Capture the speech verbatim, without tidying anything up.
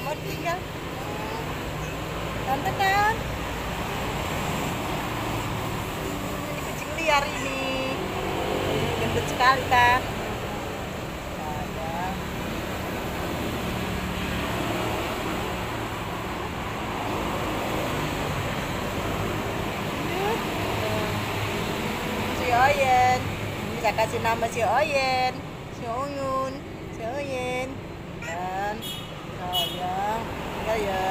mau tinggal. Tante kan? Ini kucing liar ini. Gendut sekali kan? Ada. Si Oyen. Bisa kasih nama si Oyen, si Oyun, si Oyen. Dan sayang, tinggal ya.